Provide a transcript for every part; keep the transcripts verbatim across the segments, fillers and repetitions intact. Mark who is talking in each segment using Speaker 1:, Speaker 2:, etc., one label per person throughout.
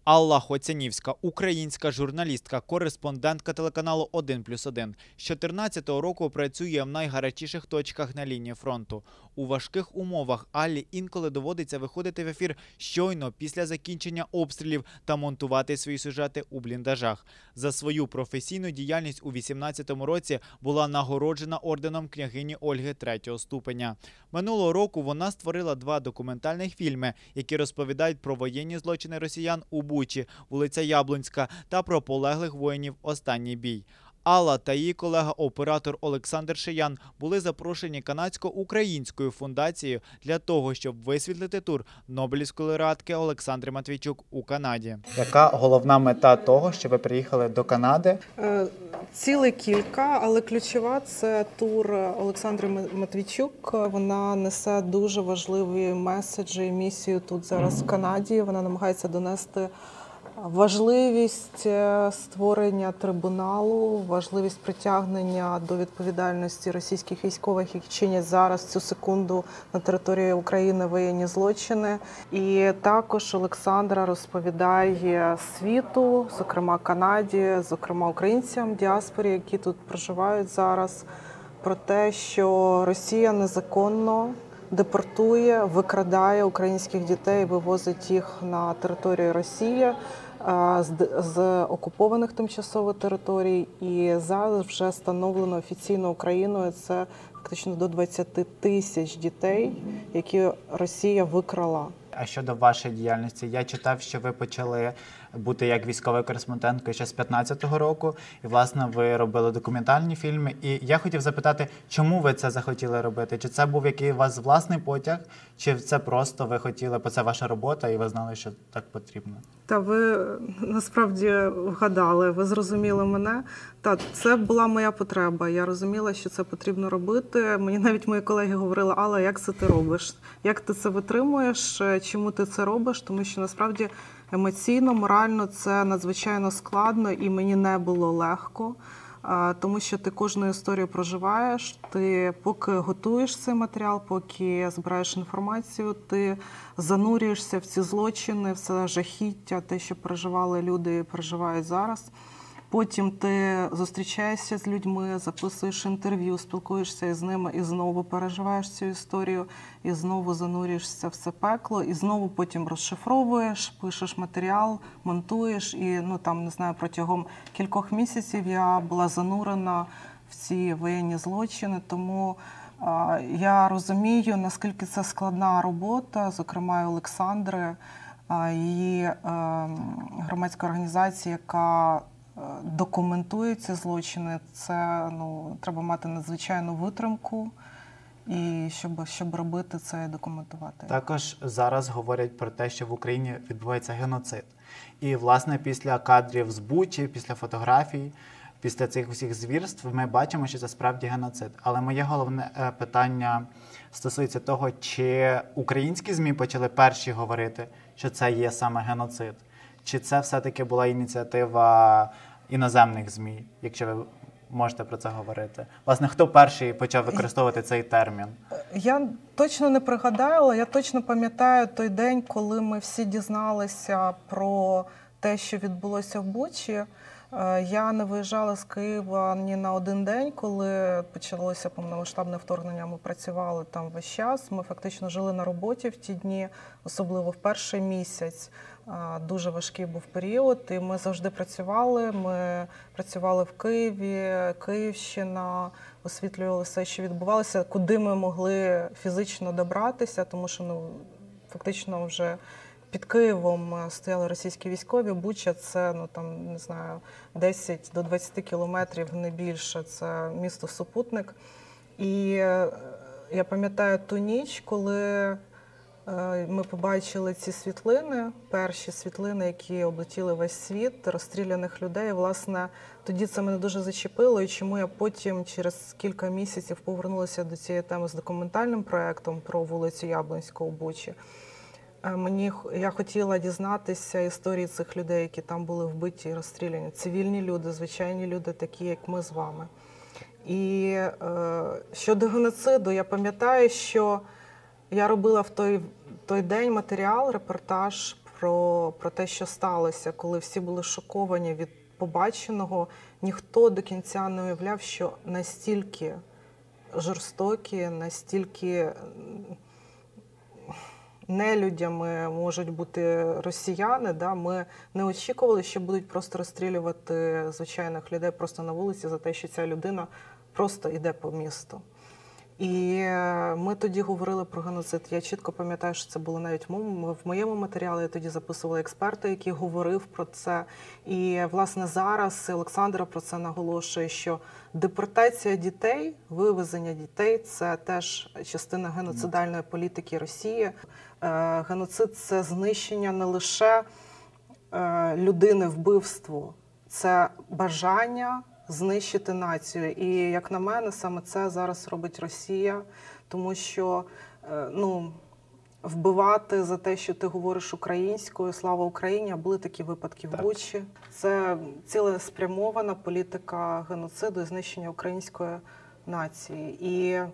Speaker 1: Алла Хоцянівська – українська журналістка, кореспондентка телеканалу один плюс один. З дві тисячі чотирнадцятого року працює в найгарячіших точках на лінії фронту. У важких умовах Аллі інколи доводиться виходити в ефір щойно після закінчення обстрілів та монтувати свої сюжети у бліндажах. За свою професійну діяльність у вісімнадцятому році була нагороджена орденом княгині Ольги третього ступеня. Минулого року вона створила два документальних фільми, які розповідають про воєнні злочини росіян у Бучі, вулиця Яблунська, та про полеглих воїнів «Останній бій». Алла та її колега-оператор Олександр Шиян були запрошені канадсько-українською фундацією для того, щоб висвітлити тур Нобелівської лауреатки Олександри Матвійчук у Канаді. Яка головна мета того, що ви приїхали до Канади?
Speaker 2: Ціле кілька, але ключова – це тур Олександри Матвійчук. Вона несе дуже важливі меседжі і місію тут зараз в Канаді. Вона намагається донести важливість створення трибуналу, важливість притягнення до відповідальності російських військових, які чинять зараз цю секунду на території України воєнні злочини. І також Олександра розповідає світу, зокрема Канаді, зокрема українцям, діаспорі, які тут проживають зараз, про те, що Росія незаконно депортує, викрадає українських дітей, вивозить їх на територію Росії з окупованих тимчасово територій. І зараз вже встановлено офіційно Україною це фактично до двадцяти тисяч дітей, які Росія викрала.
Speaker 1: А щодо вашої діяльності, я читав, що ви почали бути як військовою кореспонденткою ще з п'ятнадцятого року, і, власне, ви робили документальні фільми. І я хотів запитати, чому ви це захотіли робити? Чи це був який у вас власний потяг, чи це просто ви хотіли, бо це ваша робота, і ви знали, що так потрібно?
Speaker 2: Та ви насправді вгадали, ви зрозуміли мене. Та, це була моя потреба. Я розуміла, що це потрібно робити. Мені навіть мої колеги говорили: Алла, як це ти робиш? Як ти це витримуєш? Чому ти це робиш? Тому що насправді емоційно, морально це надзвичайно складно і мені не було легко. Тому що ти кожну історію проживаєш, ти поки готуєш цей матеріал, поки збираєш інформацію, ти занурюєшся в ці злочини, в це жахіття, те, що переживали люди і переживають зараз. Потім ти зустрічаєшся з людьми, записуєш інтерв'ю, спілкуєшся із ними і знову переживаєш цю історію, і знову занурюєшся в це пекло, і знову потім розшифровуєш, пишеш матеріал, монтуєш. І, ну, там, не знаю, протягом кількох місяців я була занурена в ці воєнні злочини, тому а, я розумію, наскільки це складна робота, зокрема і Олександри, а, її а, громадська організація, яка документує ці злочини. Це, ну, треба мати надзвичайну витримку, і щоб, щоб робити це і документувати.
Speaker 1: Також зараз говорять про те, що в Україні відбувається геноцид. І, власне, після кадрів з Бучі, після фотографій, після цих всіх звірств ми бачимо, що це справді геноцид. Але моє головне питання стосується того, чи українські ЗМІ почали перші говорити, що це є саме геноцид. Чи це все-таки була ініціатива іноземних ЗМІ, якщо ви можете про це говорити? Власне, хто перший почав використовувати цей термін? Я
Speaker 2: точно не пригадаю, але я точно пам'ятаю той день, коли ми всі дізналися про те, що відбулося в Бучі. Я не виїжджала з Києва ні на один день, коли почалося повномасштабне вторгнення. Ми працювали там весь час, ми фактично жили на роботі в ті дні, особливо в перший місяць. Дуже важкий був період, і ми завжди працювали. Ми працювали в Києві, Київщина, освітлювали все, що відбувалося, куди ми могли фізично добратися, тому що, ну, фактично вже під Києвом стояли російські військові. Буча – це, ну, там, не знаю, десять до двадцяти кілометрів, не більше. Це місто-супутник. І я пам'ятаю ту ніч, коли ми побачили ці світлини, перші світлини, які облетіли весь світ, розстріляних людей. Власне, тоді це мене дуже зачепило, і чому я потім, через кілька місяців, повернулася до цієї теми з документальним проєктом про вулицю Яблунську у Бучі. Мені, я хотіла дізнатися історії цих людей, які там були вбиті і розстріляні. Цивільні люди, звичайні люди, такі, як ми з вами. І е, щодо геноциду, я пам'ятаю, що я робила в той, той день матеріал, репортаж про, про те, що сталося, коли всі були шоковані від побаченого, ніхто до кінця не уявляв, що настільки жорстокі, настільки нелюдями можуть бути росіяни. Да? Ми не очікували, що будуть просто розстрілювати звичайних людей просто на вулиці за те, що ця людина просто йде по місту. І ми тоді говорили про геноцид. Я чітко пам'ятаю, що це було навіть в моєму матеріалі. Я тоді записувала експерта, який говорив про це. І, власне, зараз Олександра про це наголошує, що депортація дітей, вивезення дітей – це теж частина геноцидальної політики Росії. Геноцид – це знищення не лише людини, вбивство, це бажання знищити націю. І, як на мене, саме це зараз робить Росія, тому що, ну, вбивати за те, що ти говориш українською, слава Україні, а були такі випадки в Бучі. Це цілеспрямована політика геноциду і знищення української нації. І е,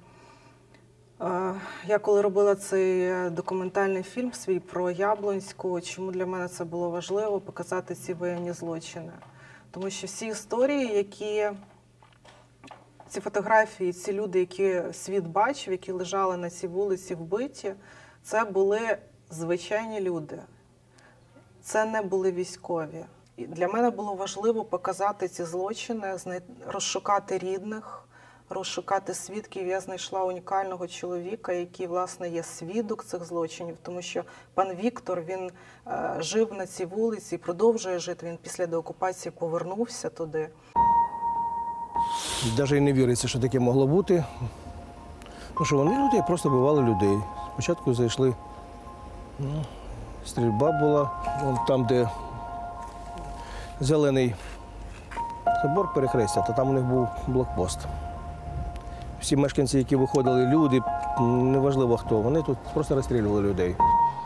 Speaker 2: я коли робила цей документальний фільм свій про Яблонську, чому для мене це було важливо, показати ці воєнні злочини. Тому що всі історії, які, ці фотографії, ці люди, які світ бачив, які лежали на цій вулиці вбиті, це були звичайні люди. Це не були військові. І для мене було важливо показати ці злочини, розшукати рідних, розшукати свідків. Я знайшла унікального чоловіка, який, власне, є свідок цих злочинів, тому що пан Віктор, він е, жив на цій вулиці і продовжує жити. Він після деокупації повернувся туди.
Speaker 3: Навіть і не віриться, що таке могло бути. Ну що, вони люди просто бували людей. Спочатку зайшли, ну, стрільба була, вон там, де зелений собор перехрестя, то там у них був блокпост. Всі мешканці, які виходили, люди, неважливо хто, вони тут просто розстрілювали людей.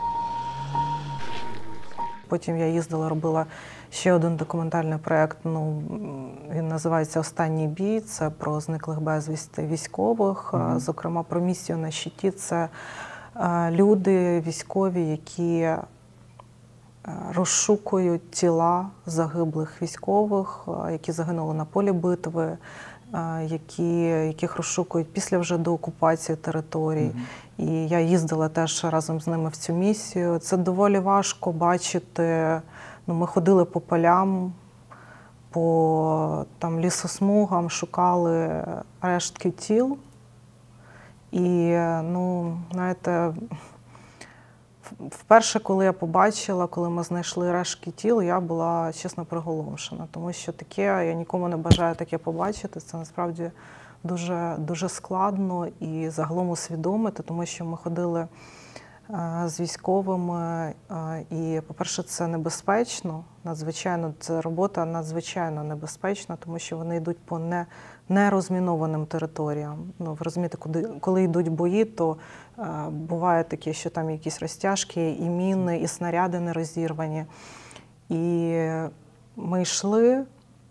Speaker 2: Потім я їздила, робила ще один документальний проєкт, ну, він називається «Останній бій», це про зниклих безвісти військових, mm-hmm. зокрема про місію на щиті. Це люди військові, які розшукують тіла загиблих військових, які загинули на полі битви, які, яких розшукують після вже деокупації територій. Mm-hmm. І я їздила теж разом з ними в цю місію. Це доволі важко бачити. Ну, ми ходили по полям, по там, лісосмугам, шукали рештки тіл. І, ну, знаєте, вперше, коли я побачила, коли ми знайшли рештки тіл, я була, чесно, приголомшена. Тому що таке, я нікому не бажаю таке побачити. Це насправді дуже, дуже складно і загалом усвідомити, тому що ми ходили з військовими, і, по-перше, це небезпечно, надзвичайно, це робота надзвичайно небезпечна, тому що вони йдуть по не, нерозмінованим територіям. Ну, ви розумієте, коли, коли йдуть бої, то е, буває таке, що там якісь розтяжки, і міни, і снаряди не розірвані. І ми йшли,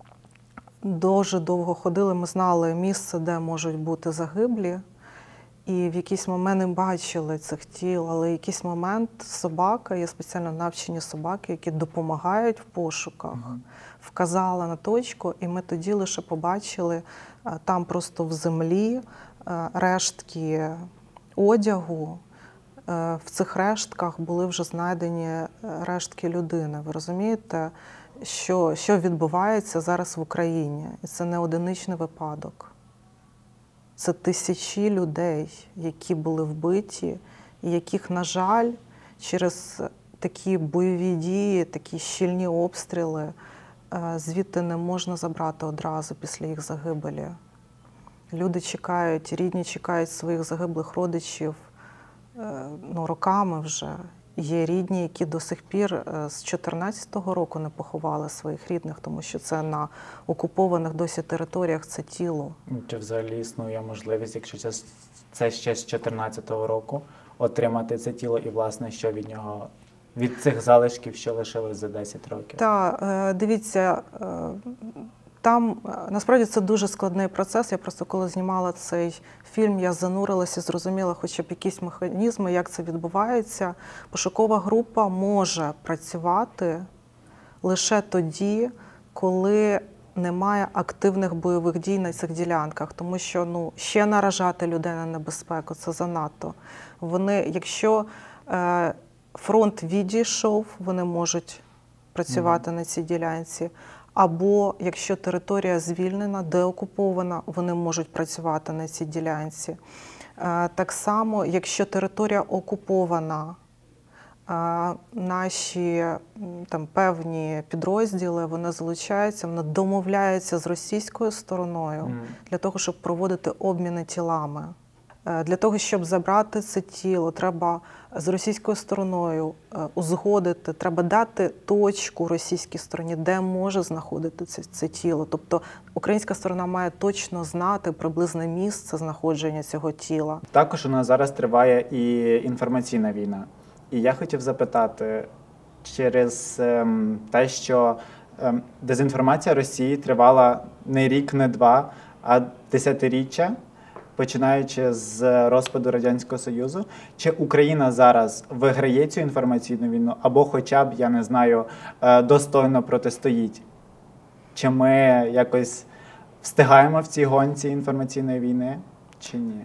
Speaker 2: дуже довго ходили, ми знали місце, де можуть бути загиблі. І в якийсь момент не бачили цих тіл, але в якийсь момент собака, є спеціально навчені собаки, які допомагають в пошуках, uh-huh. вказала на точку, і ми тоді лише побачили там просто в землі рештки одягу. В цих рештках були вже знайдені рештки людини. Ви розумієте, що, що відбувається зараз в Україні? І це не одиничний випадок. Це тисячі людей, які були вбиті, і яких, на жаль, через такі бойові дії, такі щільні обстріли, звідти не можна забрати одразу після їх загибелі. Люди чекають, рідні чекають своїх загиблих родичів, ну, роками вже. Є рідні, які до сих пір з чотирнадцятого року не поховали своїх рідних, тому що це на окупованих досі територіях, це тіло.
Speaker 4: Чи взагалі існує можливість, якщо це, це ще з чотирнадцятого року, отримати це тіло і, власне, що від нього, від цих залишків, що лишилось за десять років?
Speaker 2: Так, дивіться, Там е, насправді це дуже складний процес. Я просто коли знімала цей фільм, я занурилася, зрозуміла хоча б якісь механізми, як це відбувається. Пошукова група може працювати лише тоді, коли немає активних бойових дій на цих ділянках, тому що ну, ще наражати людей на небезпеку – це занадто. Вони, якщо е, фронт відійшов, вони можуть працювати mm-hmm. на цій ділянці. Або якщо територія звільнена, деокупована, вони можуть працювати на цій ділянці. Е, так само, якщо територія окупована, е, наші там, певні підрозділи, вони залучаються, вони домовляються з російською стороною mm. для того, щоб проводити обміни тілами. Е, для того, щоб забрати це тіло, треба з російською стороною е, узгодити, треба дати точку російській стороні, де може знаходитися це, це тіло. Тобто українська сторона має точно знати приблизне місце знаходження цього тіла.
Speaker 4: Також у нас зараз триває і інформаційна війна. І я хотів запитати, через ем, те, що ем, дезінформація Росії тривала не рік, не два, а десятиріччя, починаючи з розпаду Радянського Союзу, чи Україна зараз виграє цю інформаційну війну, або хоча б, я не знаю, достойно протистоїть? Чи ми якось встигаємо в цій гонці інформаційної війни, чи ні?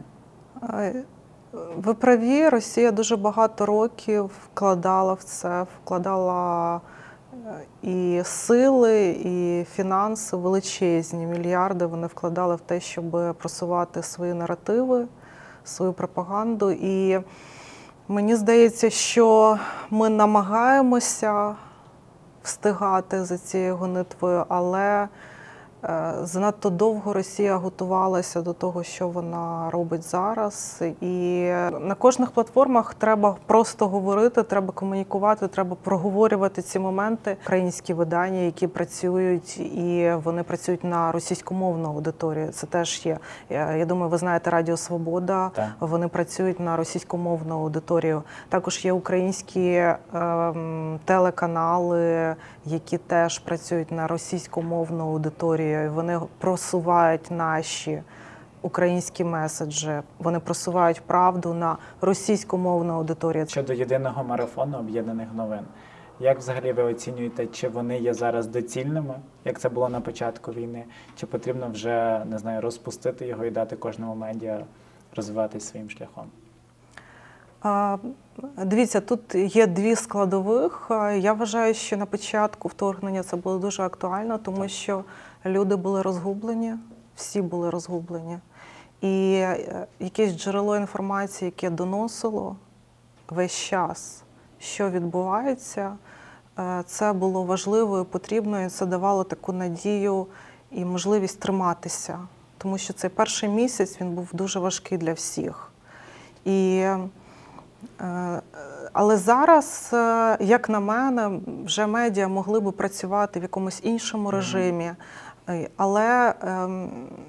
Speaker 2: Ви праві, Росія дуже багато років вкладала в це, вкладала і сили, і фінанси величезні, мільярди вони вкладали в те, щоб просувати свої наративи, свою пропаганду. І мені здається, що ми намагаємося встигати за цією гонитвою, але занадто довго Росія готувалася до того, що вона робить зараз. І на кожних платформах треба просто говорити, треба комунікувати, треба проговорювати ці моменти. Українські видання, які працюють, і вони працюють на російськомовну аудиторію. Це теж є. Я думаю, ви знаєте Радіо Свобода,
Speaker 4: так.
Speaker 2: Вони працюють на російськомовну аудиторію. Також є українські ем, телеканали, які теж працюють на російськомовну аудиторію. Вони просувають наші українські меседжі, вони просувають правду на російськомовну аудиторію.
Speaker 4: Щодо єдиного марафону об'єднаних новин, як взагалі ви оцінюєте, чи вони є зараз доцільними, як це було на початку війни, чи потрібно вже, не знаю, розпустити його і дати кожному медіа розвиватись своїм шляхом?
Speaker 2: Дивіться, тут є дві складових. Я вважаю, що на початку вторгнення це було дуже актуально, тому що люди були розгублені, всі були розгублені. І якесь джерело інформації, яке доносило весь час, що відбувається, це було важливо і потрібно, і це давало таку надію і можливість триматися. Тому що цей перший місяць, він був дуже важкий для всіх. І Але зараз, як на мене, вже медіа могли би працювати в якомусь іншому режимі. Але ем,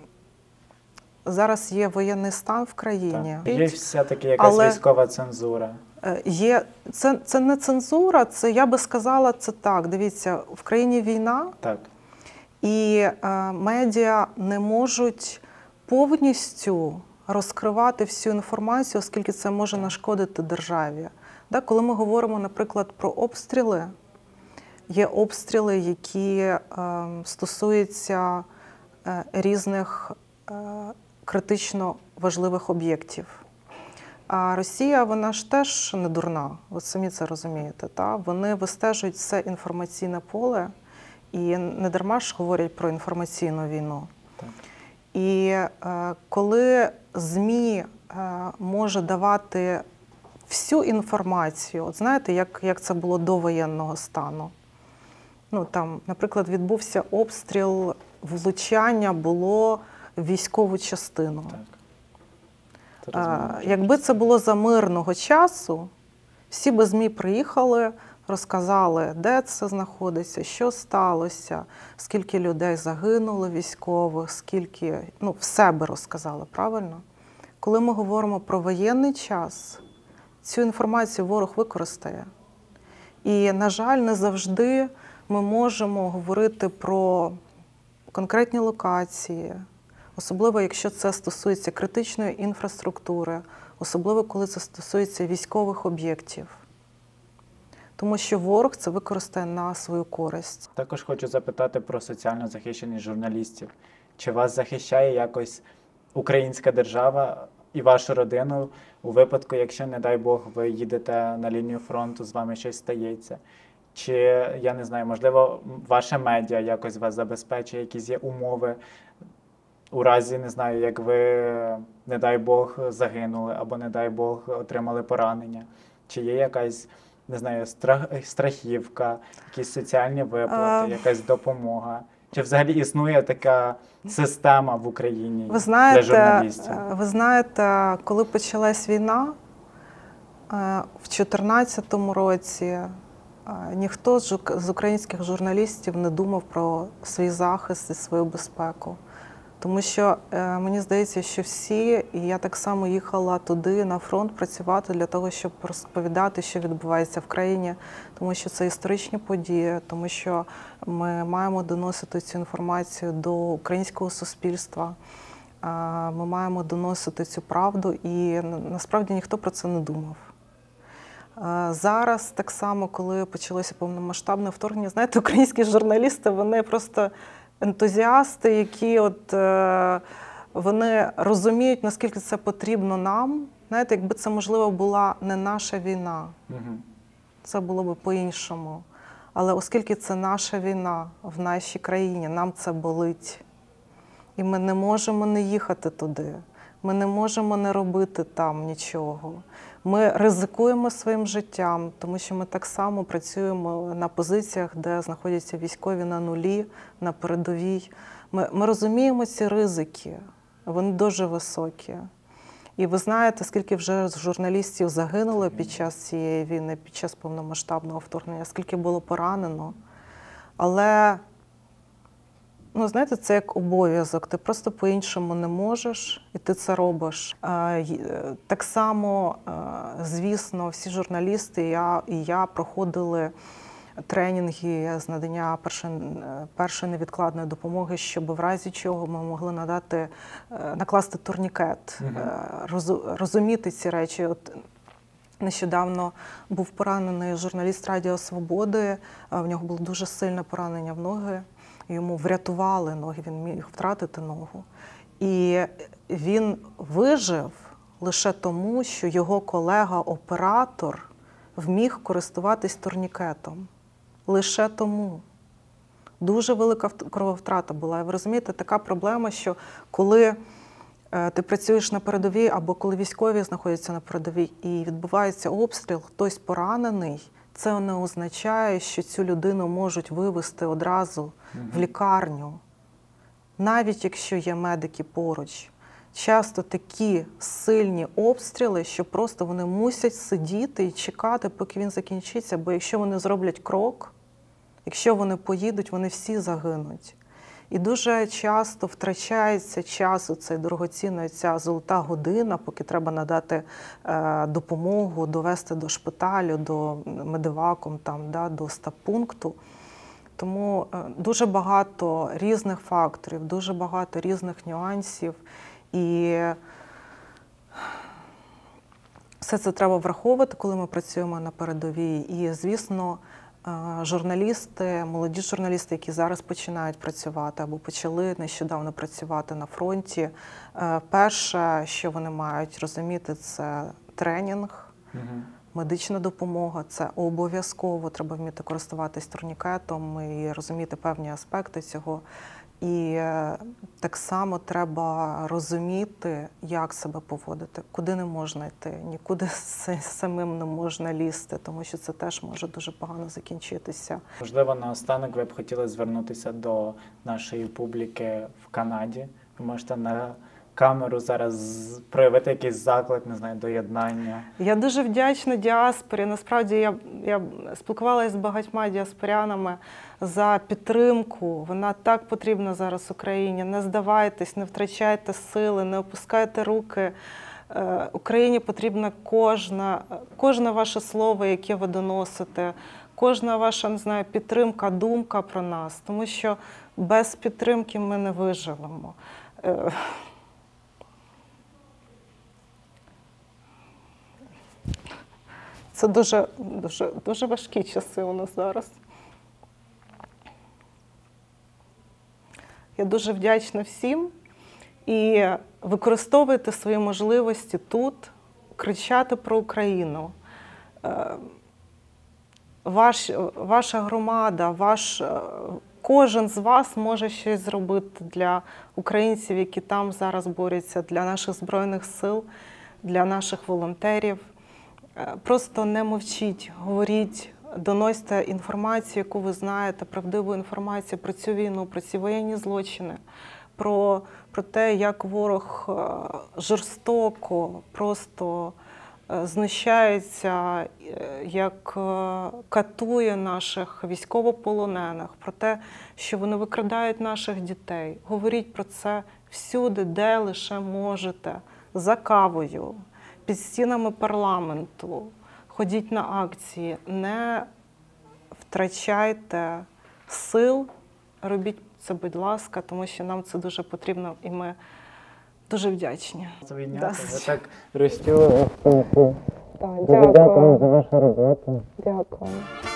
Speaker 2: зараз є воєнний стан в країні.
Speaker 4: Так. Є все-таки якась Але військова цензура.
Speaker 2: Є, це, це не цензура, це, я би сказала, це так. Дивіться, в країні війна,
Speaker 4: так.
Speaker 2: і е, медіа не можуть повністю розкривати всю інформацію, оскільки це може нашкодити державі. Так, коли ми говоримо, наприклад, про обстріли, є обстріли, які е, стосуються е, різних е, критично важливих об'єктів. А Росія, вона ж теж не дурна, ви самі це розумієте. Та? Вони вистежують все інформаційне поле, і не дарма ж говорять про інформаційну війну.
Speaker 4: Так.
Speaker 2: І е, коли ЗМІ е, може давати всю інформацію, от знаєте, як, як це було до воєнного стану. Ну, там, наприклад, відбувся обстріл, влучання було в військову частину.
Speaker 4: Так.
Speaker 2: А, якби це було за мирного часу, всі би ЗМІ приїхали, розказали, де це знаходиться, що сталося, скільки людей загинуло військових, скільки, ну, все би розказали, правильно? Коли ми говоримо про воєнний час, цю інформацію ворог використає. І, на жаль, не завжди ми можемо говорити про конкретні локації, особливо якщо це стосується критичної інфраструктури, особливо коли це стосується військових об'єктів. Тому що ворог це використає на свою користь.
Speaker 4: Також хочу запитати про соціально захищених журналістів. Чи вас захищає якось українська держава і вашу родину у випадку, якщо, не дай Бог, ви їдете на лінію фронту, з вами щось стається? Чи, я не знаю, можливо, ваше медіа якось вас забезпечує, якісь є умови у разі, не знаю, як ви, не дай Бог, загинули або, не дай Бог, отримали поранення? Чи є якась, не знаю, страх, страхівка, якісь соціальні виплати, якась допомога? Чи взагалі існує така система в Україні
Speaker 2: ви знаєте,
Speaker 4: для журналістів?
Speaker 2: Ви знаєте, коли почалась війна, в дві тисячі чотирнадцятому році ніхто з українських журналістів не думав про свій захист і свою безпеку. Тому що мені здається, що всі, і я так само їхала туди на фронт працювати для того, щоб розповідати, що відбувається в країні, тому що це історичні події, тому що ми маємо доносити цю інформацію до українського суспільства, ми маємо доносити цю правду, і насправді ніхто про це не думав. Зараз так само, коли почалося повномасштабне вторгнення, знаєте, українські журналісти, вони просто ентузіасти, які от, е, вони розуміють, наскільки це потрібно нам. Знаєте, якби це, можливо, була не наша війна,
Speaker 4: Угу.
Speaker 2: це було б по-іншому. Але оскільки це наша війна в нашій країні, нам це болить. І ми не можемо не їхати туди. Ми не можемо не робити там нічого. Ми ризикуємо своїм життям, тому що ми так само працюємо на позиціях, де знаходяться військові на нулі, на передовій. Ми, ми розуміємо ці ризики, вони дуже високі. І ви знаєте, скільки вже журналістів загинуло під час цієї війни, під час повномасштабного вторгнення, скільки було поранено. Але, ну, знаєте, це як обов'язок, ти просто по-іншому не можеш, і ти це робиш. Так само, звісно, всі журналісти я, і я проходили тренінги з надання першої, першої невідкладної допомоги, щоб в разі чого ми могли надати, накласти турнікет, mm-hmm. розуміти ці речі. От нещодавно був поранений журналіст Радіо Свободи, в нього було дуже сильне поранення в ноги. Йому врятували ноги, він міг втратити ногу. І він вижив лише тому, що його колега-оператор вміг користуватись турнікетом. Лише тому. Дуже велика крововтрата була. І ви розумієте, така проблема, що коли ти працюєш на передовій, або коли військові знаходяться на передовій і відбувається обстріл, хтось поранений, це не означає, що цю людину можуть вивезти одразу в лікарню, навіть якщо є медики поруч. Часто такі сильні обстріли, що просто вони мусять сидіти і чекати, поки він закінчиться, бо якщо вони зроблять крок, якщо вони поїдуть, вони всі загинуть. І дуже часто втрачається час, цей дорогоцінна ця золота година, поки треба надати е, допомогу, довести до шпиталю, до медеваком, там, да, до стаб-пункту. Тому е, дуже багато різних факторів, дуже багато різних нюансів. І все це треба враховувати, коли ми працюємо на передовій. І, звісно, журналісти, молоді журналісти, які зараз починають працювати або почали нещодавно працювати на фронті, перше, що вони мають розуміти, це тренінг, угу. медична допомога, це обов'язково, треба вміти користуватись турнікетом і розуміти певні аспекти цього. І так само треба розуміти, як себе поводити, куди не можна йти, нікуди самим не можна лізти, тому що це теж може дуже погано закінчитися.
Speaker 4: Можливо, наостанок ви б хотіли звернутися до нашої публіки в Канаді. Ви можете на камеру зараз проявити якийсь заклик, не знаю, до єднання.
Speaker 2: Я дуже вдячна діаспорі. Насправді, я, я спілкувалася з багатьма діаспорянами за підтримку. Вона так потрібна зараз Україні. Не здавайтесь, не втрачайте сили, не опускайте руки. Україні потрібна кожна, кожне ваше слово, яке ви доносите, кожна ваша, не знаю, підтримка, думка про нас, тому що без підтримки ми не виживемо. Е, Це дуже, дуже, дуже важкі часи у нас зараз. Я дуже вдячна всім. І використовуйте свої можливості тут, кричати про Україну. Ваш, ваша громада, ваш, кожен з вас може щось зробити для українців, які там зараз борються, для наших Збройних сил, для наших волонтерів. Просто не мовчіть, говоріть, доносьте інформацію, яку ви знаєте, правдиву інформацію про цю війну, про ці воєнні злочини, про, про те, як ворог жорстоко просто знущається, як катує наших військовополонених, про те, що вони викрадають наших дітей. Говоріть про це всюди, де лише можете, за кавою, під стінами парламенту, ходіть на акції, не втрачайте сил, робіть це, будь ласка, тому що нам це дуже потрібно і ми дуже вдячні.
Speaker 4: Звійняти, ви так розтягли.
Speaker 2: Дякую за вашу роботу. Дякую.